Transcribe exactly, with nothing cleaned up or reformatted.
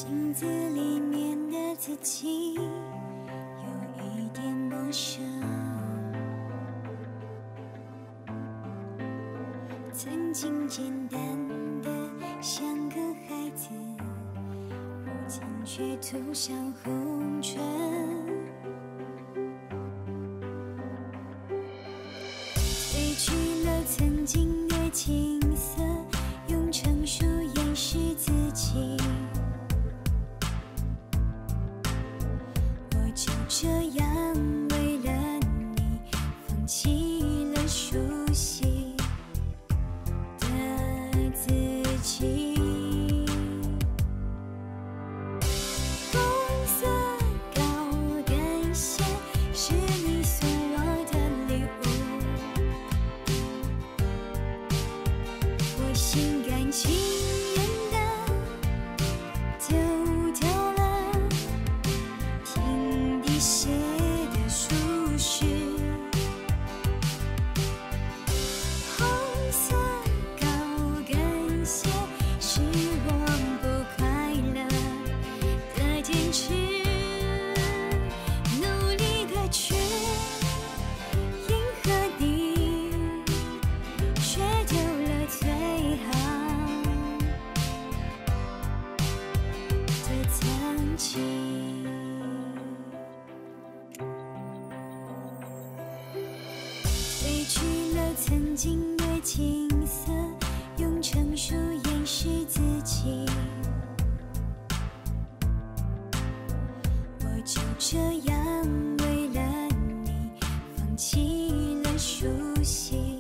镜子里面的自己有一点陌生，曾经简单的像个孩子，如今却涂上红唇。褪去了曾经的青涩，用成熟掩饰自己。我就这样为了你，放弃了熟悉的自己。红色高跟鞋是你送我的礼物，我心甘情愿的丢掉了听你写的书序。红色高跟鞋是我不快乐的坚持，努力的去迎合你，却丢了最好的曾经。褪去了曾经的青涩，用成熟掩饰自己。我就这样为了你，放弃了熟悉